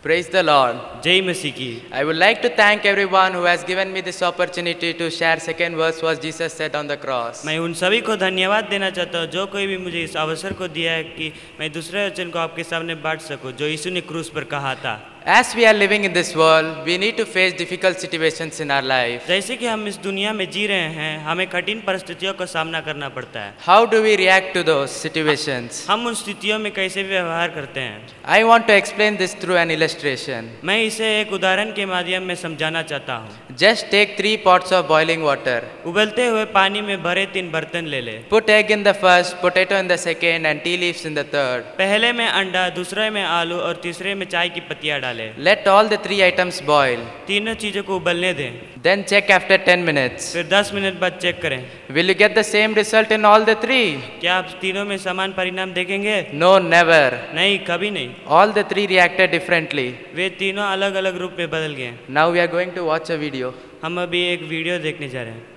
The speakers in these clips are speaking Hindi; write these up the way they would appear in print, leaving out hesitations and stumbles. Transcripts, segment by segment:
Praise the Lord. जय मसीह की। I would like to thank everyone who has given me this opportunity to share second verse what Jesus said on the cross. मैं उन सभी को धन्यवाद देना चाहता हूँ जो कोई भी मुझे इस अवसर को दिया है कि मैं दूसरे वचन को आपके सामने बांट सकूँ जो यीशु ने क्रूस पर कहा था। As we are living in this world, we need to face difficult situations in our life. जैसे कि हम इस दुनिया में जी रहे हैं, हमें कठिन परिस्थितियों का सामना करना पड़ता है। How do we react to those situations? हम उन स्थितियों में कैसे व्यवहार करते हैं? I want to explain this through an illustration. मैं इसे एक उदाहरण के माध्यम में समझाना चाहता हूँ। Just take 3 pots of boiling water. उबलते हुए पानी में भरे 3 बर्तन ले ले। Put egg in the first, potato in the second, and tea leaves in the third. पहले में अंडा, दूसरे में आलू और तीसरे में चाय की पत्तियां डालें। Let all the 3 items boil. तीनों चीजों को उबलने दें। Then check after 10 minutes. फिर 10 मिनट बाद चेक करें। Will you get the same result in all the 3? क्या आप तीनों में समान परिणाम देखेंगे? No, never. नहीं, कभी नहीं। All the 3 reacted differently. वे तीनों अलग अलग रूप में बदल गए। Now we are going to watch a video. हम अभी एक वीडियो देखने जा रहे हैं।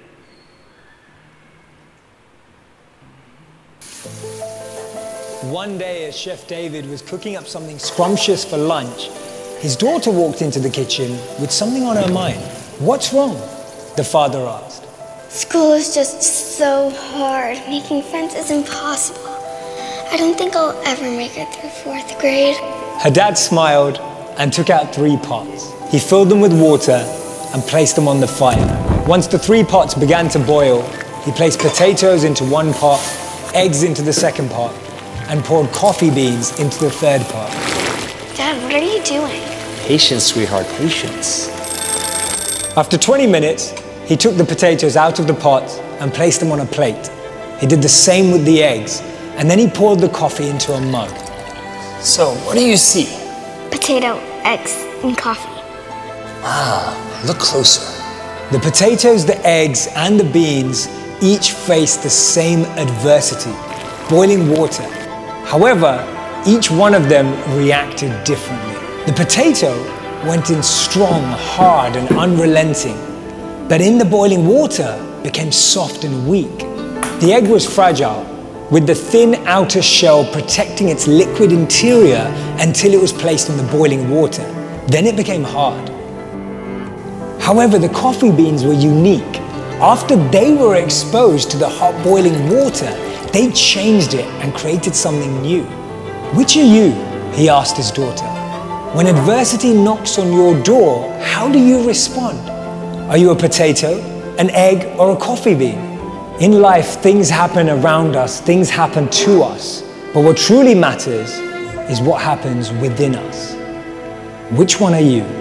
One day, as Chef David was cooking up something scrumptious for lunch, his daughter walked into the kitchen with something on her mind. "What's wrong?" the father asked. School is just so hard. Making friends is impossible. I don't think I'll ever make it through 4th grade. Her dad smiled and took out 3 pots. He filled them with water and placed them on the fire. Once the 3 pots began to boil, he placed potatoes into one pot, eggs into the second pot, and poured coffee beans into the third pot. Dad, what are you doing? Patience, sweetheart, patience. After 20 minutes, he took the potatoes out of the pot and placed them on a plate. He did the same with the eggs, and then he poured the coffee into a mug. So, what do you see? Potato, eggs, and coffee. Look closer. The potatoes, the eggs, and the beans each faced the same adversity, boiling water. However, each one of them reacted differently. The potato went in strong, hard, and unrelenting, but in the boiling water became soft and weak. The egg was fragile, with the thin outer shell protecting its liquid interior until it was placed in the boiling water. Then it became hard. However, the coffee beans were unique. After they were exposed to the hot boiling water, they changed it and created something new. "Which are you?" he asked his daughter. "When adversity knocks on your door, how do you respond? Are you a potato, an egg, or a coffee bean?" In life, things happen around us, things happen to us. But what truly matters is what happens within us. Which one are you?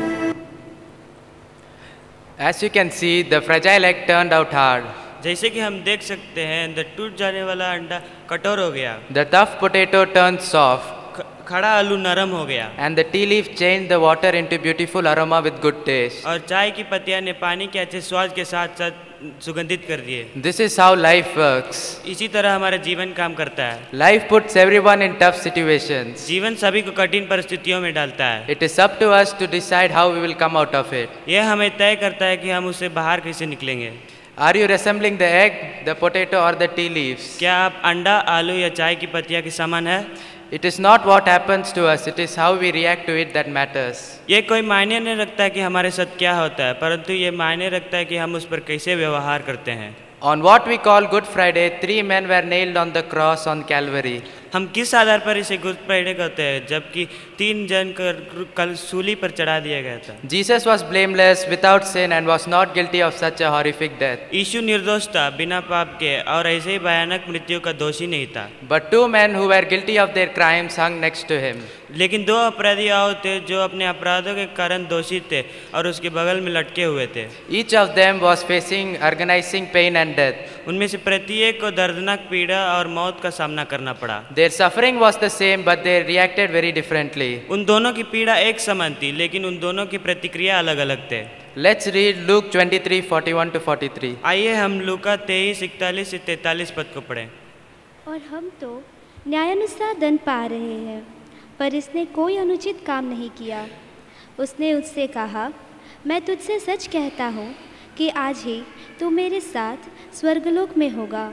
As you can see, the fragile egg turned out hard. जैसे कि हम देख सकते हैं, टूट जाने वाला अंडा कठोर हो गया। The tough potato turned soft. खड़ा आलू नरम हो गया। And the tea leaf changed the water into beautiful aroma with good taste. और चाय की पत्तियां ने पानी के अच्छे स्वाद के साथ साथ सुगंधित कर दिए। This is how life works. इसी तरह हमारा जीवन काम करता है। Life puts everyone in tough situations. जीवन सभी को कठिन परिस्थितियों में डालता है। It is up to us to decide how we will come out of it. यह हमें तय करता है कि हम उससे बाहर कैसे निकलेंगे। Are you resembling the egg, the potato, or the tea leaves? क्या आप अंडा, आलू या चाय की पत्तियां के समान है? It is not what happens to us, it is how we react to it that matters. ये कोई मायने नहीं रखता है कि हमारे साथ क्या होता है, परंतु ये मायने रखता है कि हम उस पर कैसे व्यवहार करते हैं। On what we call Good Friday, 3 men were nailed on the cross on Calvary. हम किस आधार पर इसे गुड फ्राइडे कहते हैं, जबकि 3 जन कल सूली पर चढ़ा दिया गया था। Jesus was blameless, without sin, and was not guilty of such a horrific death. यीशु निर्दोष था, बिना पाप के, और ऐसे ही भयानक मृत्यु का दोषी नहीं था। But 2 men who were guilty of their crimes hung next to him. लेकिन 2 अपराधी और थे जो अपने अपराधों के कारण दोषी थे और उसके बगल में लटके हुए थे। Each of them was facing agonizing pain and death. उनमें से प्रत्येक को दर्दनाक पीड़ा और मौत का सामना करना पड़ा। Their suffering was the same, but they reacted very differently. उन दोनों की पीड़ा एक समान थी, लेकिन उन दोनों की प्रतिक्रिया अलग अलग थे। Let's read Luke 23:41 to 43. आइए हम लूका 23:41 से 43 पद को पढ़ें। और हम तो न्यायानुसार दंड पा रहे हैं, पर इसने कोई अनुचित काम नहीं किया। उसने उससे कहा, मैं तुझसे सच कहता हूँ कि आज ही तू मेरे साथ स्वर्गलोक में होगा।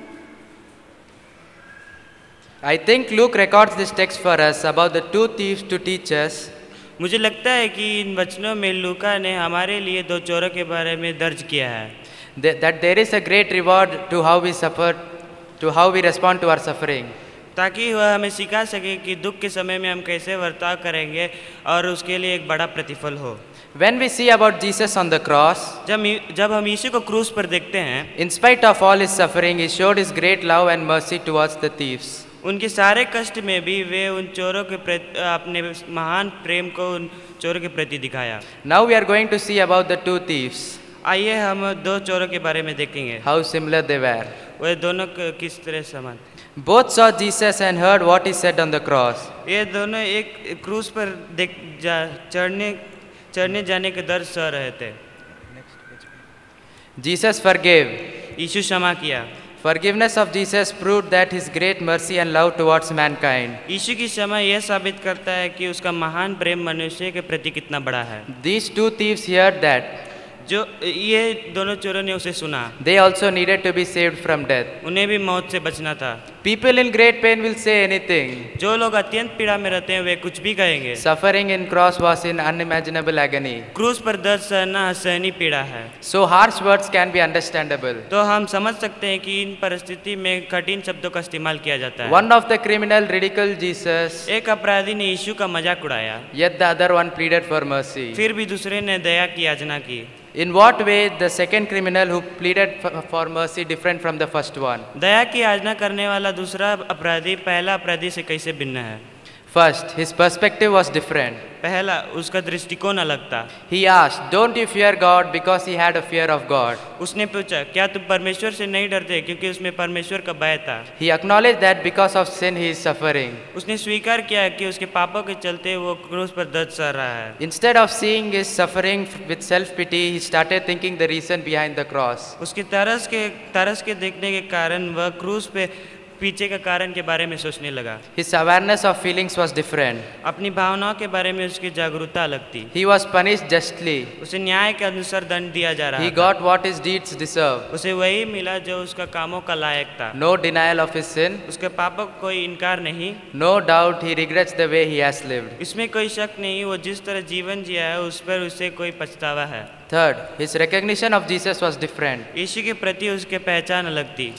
I think Luke records this text for us about the 2 thieves to teach us मुझे लगता है कि इन वचनों में लूका ने हमारे लिए दो चोरों के बारे में दर्ज किया है that there is a great reward to how we suffer, to how we respond to our suffering. ताकि वह हमें सिखा सके कि दुख के समय में हम कैसे वर्ताव करेंगे और उसके लिए एक बड़ा प्रतिफल हो। When we see about Jesus on the cross, जब हम यीशु को क्रूस पर देखते हैं, in spite of all his suffering, he showed his great love and mercy towards the thieves. उनके सारे कष्ट में भी वे उन चोरों के प्रति अपने महान प्रेम को उन चोरों के प्रति दिखाया। Now we are going to see about the two thieves. आइए हम दो चोरों के बारे में देखेंगे। How similar they were. वे दोनों किस तरह समान थे। Both saw Jesus and heard what he said on the cross. ये दोनों एक क्रूस पर चढ़ने जाने के दर्द सह रहे थे। Jesus forgave. यीशु क्षमा किया। Forgiveness of Jesus proved that his great mercy and love towards mankind. यीशु की क्षमा यह साबित करता है कि उसका महान प्रेम मनुष्य के प्रति कितना बड़ा है। These two thieves heard that. जो ये दोनों चोरों ने उसे सुना। They also needed to be saved from death. उन्हें भी मौत से बचना था। People in great pain will say anything. जो लोग अत्यंत पीड़ा में रहते हैं वे कुछ भी कहेंगे। Suffering in cross was in unimaginable agony. क्रूस पर दर्द सहना असहनीय पीड़ा है। So harsh words can be understandable. तो हम समझ सकते हैं कि इन परिस्थिति में कठिन शब्दों का इस्तेमाल किया जाता है। One of the criminal ridiculed Jesus. एक अपराधी ने यीशु का मजाक उड़ाया। Yet the other one pleaded for mercy. फिर भी दूसरे ने दया की याचना की। In what way the second criminal who pleaded for mercy different from the first one? दया की याचना करने वाला दूसरा अपराधी पहला अपराधी से कैसे भिन्न है? First, his perspective was different. पहला उसका दृष्टिकोण अलग था। He asked, "Don't you fear God?" Because he had a fear of God. उसने पूछा, क्या तुम परमेश्वर से नहीं डरते? क्योंकि उसमें परमेश्वर का भय था। He acknowledged that because of sin he is suffering. उसने स्वीकार किया कि उसके पापों के चलते वो क्रूस पर दर्द सह रहा है। Instead of seeing his suffering with self-pity, he started thinking the reason behind the cross. उसके तरस के देखने के कारण वह क्रूस पे पीछे का कारण के बारे में सोचने लगा। His awareness of feelings was different. अपनी भावनाओं के बारे में उसकी जागरूकता अलग थी। He was punished justly. उसे न्याय के अनुसार दंड दिया जा रहा He था। got what his deeds deserved. उसे वही मिला जो उसका कामों का लायक था। No denial of his sin. उसके पापों का कोई इनकार नहीं। No doubt he regrets the way he has lived. इसमें कोई शक नहीं, वो जिस तरह जीवन जिया है उस पर उसे कोई पछतावा है। Third, his recognition of Jesus was different. यीशु के प्रति उसके पहचान अलग थी।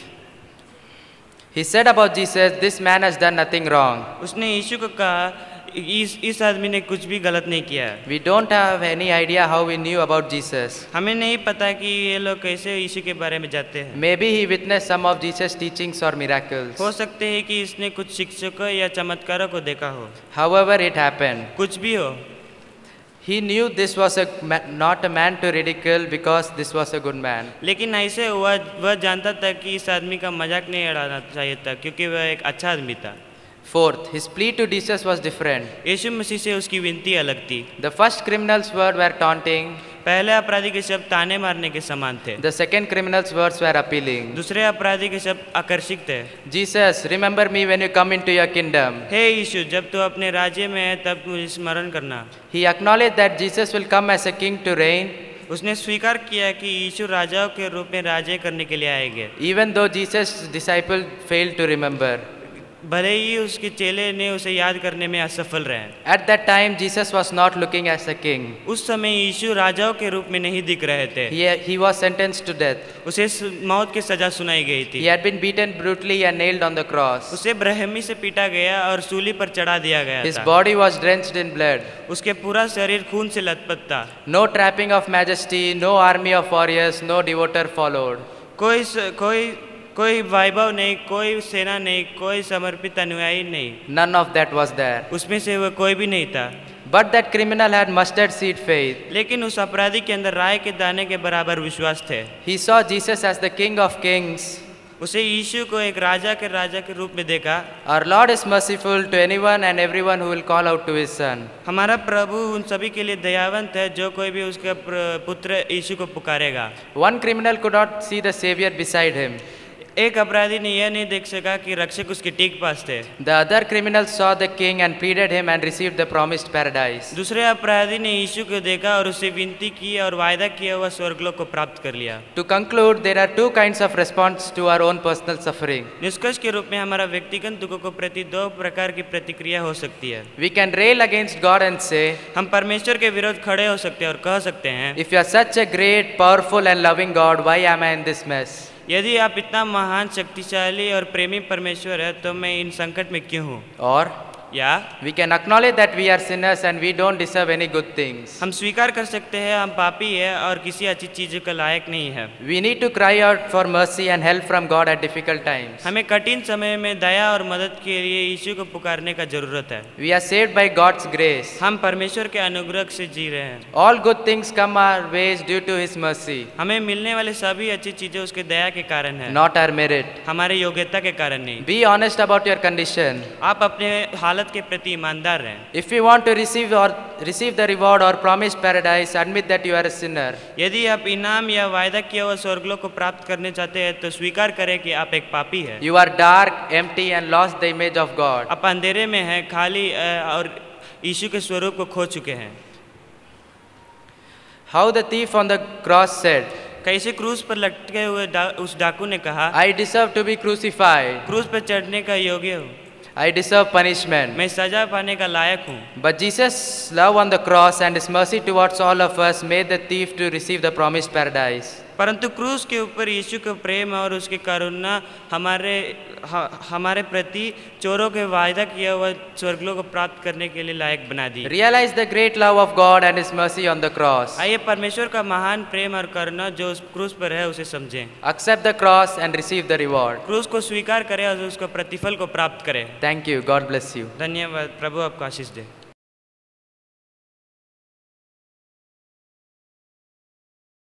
He said about Jesus, "This man has done nothing wrong." उसने यीशु को कहा, इस आदमी ने कुछ भी गलत नहीं किया। We don't have any idea how he knew about Jesus. हमें नहीं पता कि ये लोग कैसे यीशु के बारे में जानते हैं। Maybe he witnessed some of Jesus' teachings or miracles. हो सकते है कि इसने कुछ शिक्षकों या चमत्कारों को देखा हो। However it happened, कुछ भी हो, he knew this was not a man to ridicule because this was a good man. लेकिन ऐसे हुआ वह जानता था कि इस आदमी का मजाक नहीं उड़ाना चाहिए था क्योंकि वह एक अच्छा आदमी था। Fourth, his plea to Jesus was different. यीशु मसीह से उसकी विनती अलग थी। The first criminal's words were taunting. पहले अपराधी के शब्द ताने मारने के समान थे। The second criminal's words were appealing. दूसरे अपराधी के शब्द आकर्षक थे। Jesus, remember me when you come into your kingdom. हे यीशु, जब तू अपने राज्य में है तब मुझे स्मरण करना। He acknowledged that Jesus will come as a king to reign. उसने स्वीकार किया कि यीशु राजाओं के रूप में राज्य करने के लिए आएंगे। Even though Jesus' disciples failed to remember. भले ही उसके चेले ने उसे याद करने में असफल रहे। At that time, Jesus was not looking as a king. उस समय यीशु राजाओं के रूप में नहीं दिख रहे थे। He was sentenced to death. उसे मौत की सजा सुनाई गई थी। He had been beaten brutally and nailed on the cross. उसे बेरहमी से पीटा गया और सूली पर चढ़ा दिया गया His था। body was drenched in blood. उसके पूरा शरीर खून से लथपथ था। No trapping of majesty, no army of warriors, no devoter followed. कोई वैभव नहीं, कोई सेना नहीं, कोई समर्पित अनुयायी नहीं। None of that was there. उसमें से वह कोई भी नहीं था। But that criminal had mustard seed faith. लेकिन उस अपराधी के अंदर राय के दाने के बराबर विश्वास थे। He saw Jesus as the King of Kings. उसे यीशु को एक राजा के रूप में देखा। Our Lord is merciful to anyone and everyone who will call out to His Son. हमारा प्रभु उन सभी के लिए दयावंत है जो कोई भी उसके पुत्र यीशु को पुकारेगा। One criminal could not see the Savior beside him. एक अपराधी ने यह नहीं देख सका कि रक्षक उसके ठीक पास थे। The other criminals saw the king and pleaded him and received the promised paradise. दूसरे अपराधी ने यीशु को देखा और उससे विनती की और वायदा किया हुआ स्वर्गलोक को प्राप्त कर लिया। To conclude, there are two kinds of response to our own personal suffering. निष्कर्ष के रूप में हमारा व्यक्तिगत दुखों को प्रति दो प्रकार की प्रतिक्रिया हो सकती है। We can rail against God and say, हम परमेश्वर के विरोध खड़े हो सकते हैं और कह सकते हैं, if you are such a great, powerful and loving God, why am I in this mess? यदि आप इतना महान, शक्तिशाली और प्रेमी परमेश्वर है तो मैं इन संकट में क्यों हूँ? Or या we can acknowledge that we are sinners and we don't deserve any good things. हम स्वीकार कर सकते हैं हम पापी है और किसी अच्छी चीज़ों का लायक नहीं है। We need to cry out for mercy and help from God at difficult times. हमें कठिन समय में दया और मदद के लिए यीशु को पुकारने का जरूरत है। We are saved by God's grace. हम परमेश्वर के अनुग्रह से जी रहे हैं। All good things come our ways due to His mercy, हमें मिलने वाले सभी अच्छी चीजें उसके दया के कारण है, not our merit. हमारे योग्यता के कारण नहीं। Be honest about your condition. आप अपने हालत के प्रति ईमानदार रहें। If you want to receive the reward or promised paradise, admit that you are a sinner. यदि आप इनाम या वायदा किया हुआ स्वर्गलोक को प्राप्त करने चाहते हैं तो स्वीकार करें कि आप एक पापी हैं। You are dark, empty and lost the image of God. आप अंधेरे में हैं, खाली और यीशु के स्वरूप को खो चुके हैं। How the thief on the cross said, कैसे क्रूस पर लटके हुए उस डाकू ने कहा, I deserve to be crucified. क्रूस पर चढ़ने का योग्य हूँ, I deserve punishment. मैं सजा पाने का लायक हूँ। But Jesus' love on the cross and His mercy towards all of us made the thief to receive the promised paradise. परंतु क्रूस के ऊपर यीशु का प्रेम और उसकी करुणा हमारे प्रति चोरों के वायदा किया हुआ स्वर्गलोक को प्राप्त करने के लिए लायक बना दी। Realize the great love of God and His mercy on the cross. आइए परमेश्वर का महान प्रेम और करुणा जो उस क्रूस पर है उसे समझें। Accept the cross and receive the reward. क्रूस को स्वीकार करें और उसको प्रतिफल को प्राप्त करें। Thank you. God bless you. धन्यवाद। प्रभु आपको आशीष दे।